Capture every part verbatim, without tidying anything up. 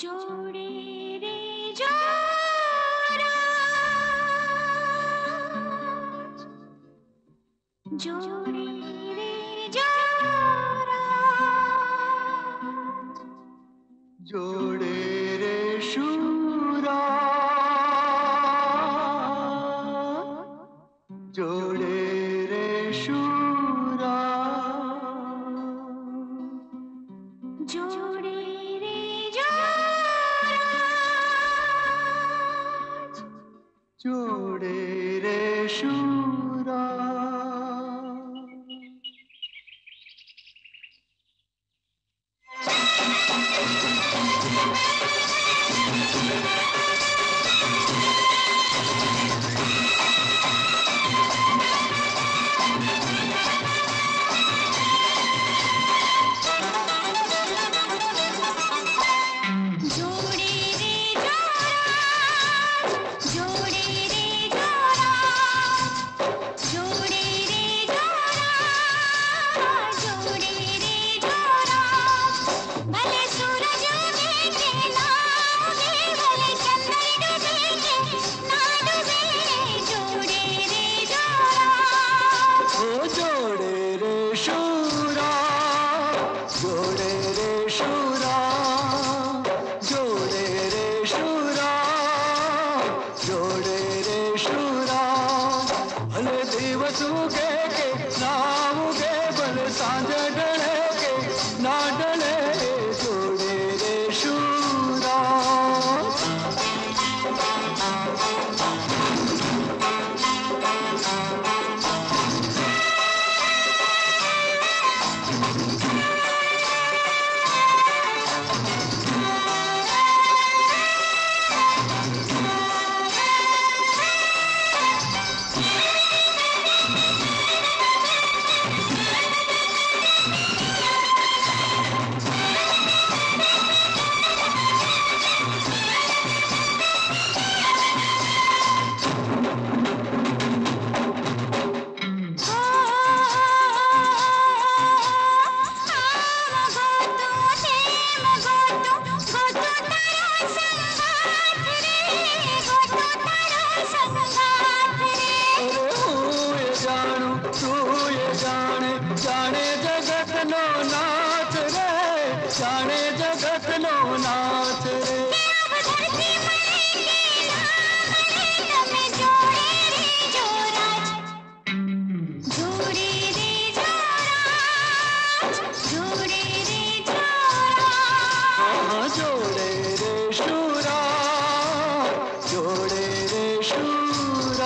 जोड़े रे जोड़ा, जोड़े रे जोड़ा, जोड़े रे शूरा, जोड़े रे शूरा, जोड़े रे जोड़ा, जोड़े रे शूरा। जाने जगत नो नाच रे, जाने जगत नो नाच रे। जोड़े रे शूरा, जोड़े रे शूरा।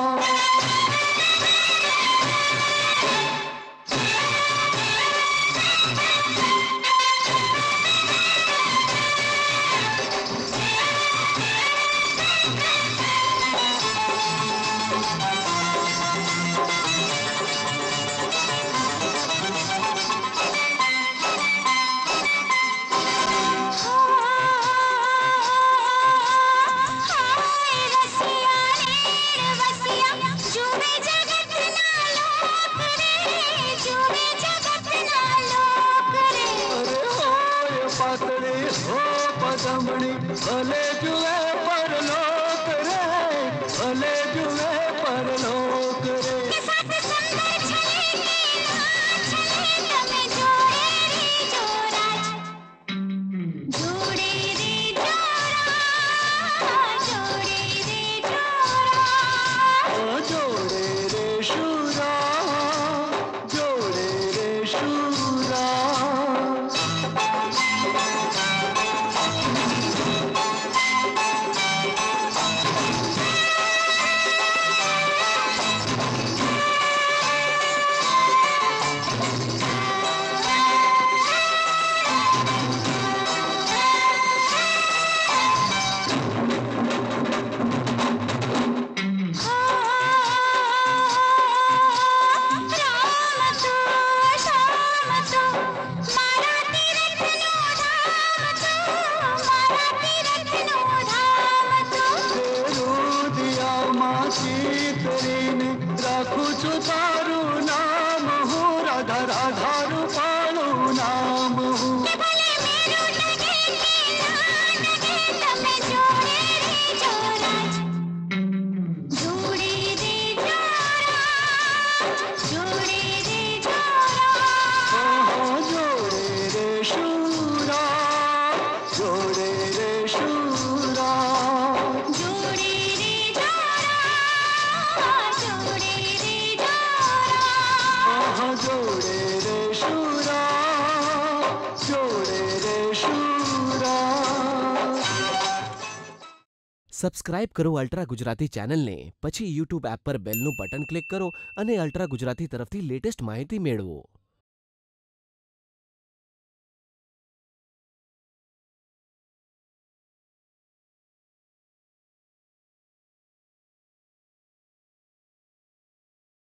पातड़ी हो पदमणी भले जुए पर लोक रे, भले जुए पर लोक रे। जोड़े रे शूरा, जोड़े रे शूरा। राखू तारू नाम हूँ, राधा राधा रूपाणु नाम हूँ। સબસ્ક્રાઇબ કરો અલ્ટ્રા ગુજરાતી ચેનલને, પછી યુટ્યુબ એપ પર બેલનું બટન ક્લિક કરો અને અલ્ટ્રા ગુજરાતી તરફથી લેટેસ્ટ માહિતી મેળવો.